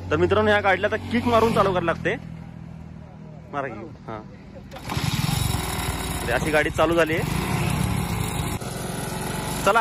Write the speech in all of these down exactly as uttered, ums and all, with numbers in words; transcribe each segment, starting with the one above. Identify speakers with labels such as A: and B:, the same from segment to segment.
A: तर मित्रांनो ह्या गाडीला आता किक मारून चालू करायला लागते. मारा की हा अशी गाडी चालू झाली आहे. चला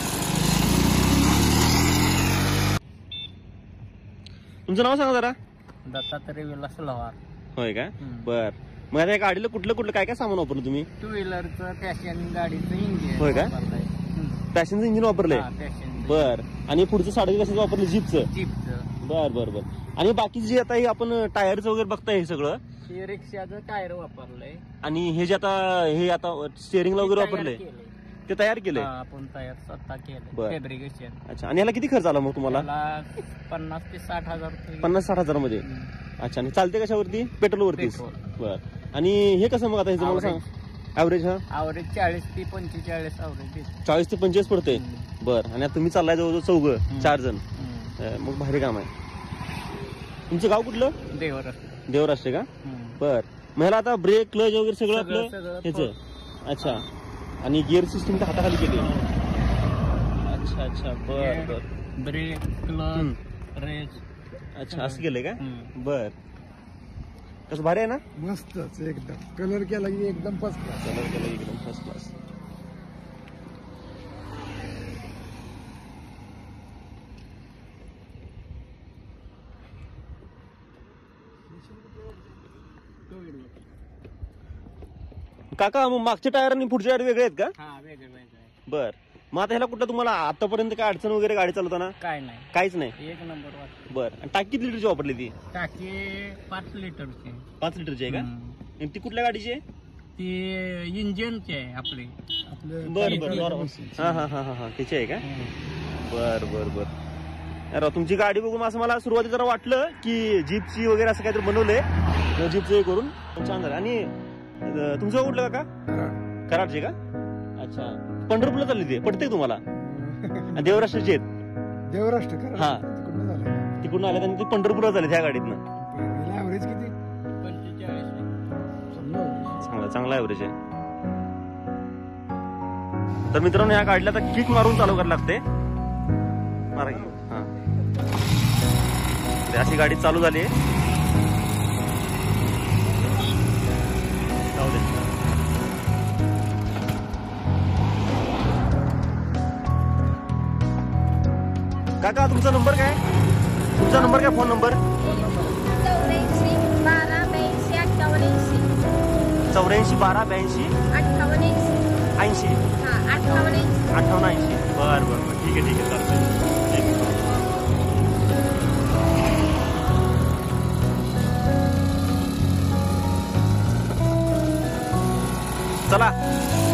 A: तुमचं नाव सांगा जरा.
B: दत्तात्रय विलास लवार.
A: होय का? बर. मग आता या गाडीला कुठलं कुठलं काय काय सामान वापरलं तुम्ही?
B: टू व्हीलरचं पॅशन गाडीचं इंजिन.
A: होय का? पॅशनचं इंजिन वापरलंय. बर. आणि पुढचं साडे कशाचं वापरलं? जीपचं.
B: जीपचं.
A: बर बर बर. आणि बाकी जे आता हे आपण टायरचं वगैरे बघताय हे सगळं
B: हे रिक्षाचं टायर वापरलंय.
A: आणि हे जे आता हे आता स्टेअरिंगला वगैरे वापरलंय ते तयार केलंय
B: आपण तयार स्वतः केलं
A: बरं.
B: फॅब्रिकेशन.
A: अच्छा. आणि याला किती खर्च आला मग तुम्हाला?
B: त्याला पन्नास ते साठ हजार रुपये.
A: पन्नास साठ हजार मध्ये. अच्छा. आणि चालते कशावरती? पेट्रोल वरती. बर. आणि हे कसं मग आता हे मला सांग ऍव्हरेज? हा
B: ऍव्हरेज चाळीस ते पंचेचाळीस ऍव्हरेज.
A: चाळीस ते पंचेचाळीस पडते. बर. आणि आता तुम्ही चाललाय जवळजवळ चौघ चार जण. मग भारी काम आहे. तुमचं गाव कुठलं?
B: देवराष्ट्र.
A: देवराष्ट्र का? बर. मग ह्याला आता ब्रेक क्लच वगैरे सगळं आपलं ह्याचं. अच्छा. आणि गिअर सिस्टीम तर हाताखाली केली. अच्छा अच्छा. बर बर.
B: Brake clutch race.
A: अच्छा असं केलंय का? बर. कसं भारी आहे ना?
C: मस्तच एकदम. कलर केला की एकदम फर्स्ट क्लास.
A: कलर केला एकदम फर्स्ट क्लास. काका मग मागचे टायर आणि पुढचे टायर वेगळे आहेत का?
B: हा वेगळे वेगळे.
A: बर. मग आता ह्याला कुठं तुम्हाला आतापर्यंत काय अडचण वगैरे गाडी चालवताना?
B: काय नाही.
A: काहीच नाही.
B: एक नंबर वाटत.
A: बर. आणि टाकी किती लिटरची वापरली ती?
B: टाकी पाच लिटरची.
A: पाच लिटरची आहे का? आणि ती कुठल्या गाडीची आहे?
B: ती इंजिनची आहे आपली.
C: आपले
A: बर बर. हा हा हा हा त्याची आहे का? बर बर बर. अरे तुमची गाडी बघून असं मला सुरुवातीला जरा वाटलं की जीपची वगैरे असं काहीतरी बनवलंय. जीपचं हे करून छान झालं. आणि तुमचं कुठलं काका? कराडचे का? अच्छा. पंढरपूरला चालली ते पडते तुम्हाला? देवराष्ट्राचे आहेत.
C: देवराष्ट्र.
A: हा
C: तिकडून झालं.
A: तिकडून आले आणि ते पंढरपूरला झाले त्या गाडीतनं.
C: ऍव्हरेज किती?
B: पंचेचाळीस.
A: चांगला चांगला ऍव्हरेज आहे. तर मित्रांनो या गाडीला आता किक मारून चालू करायला लागते. मारा की हा अशी गाडी चालू झाली आहे. काका तुमचा नंबर काय? तुमचा नंबर काय? Phone number?
D: चौऱ्याऐंशी बारा ब्याऐंशी अठ्ठावन्न
A: चौऱ्याऐंशी बारा ब्याऐंशी
D: अठ्ठावन्न
A: ऐंशी.
D: हा अठ्ठावन्न
A: अठ्ठावन्न ऐंशी. बर बर बर. ठीक आहे ठीक आहे चालतंय. चला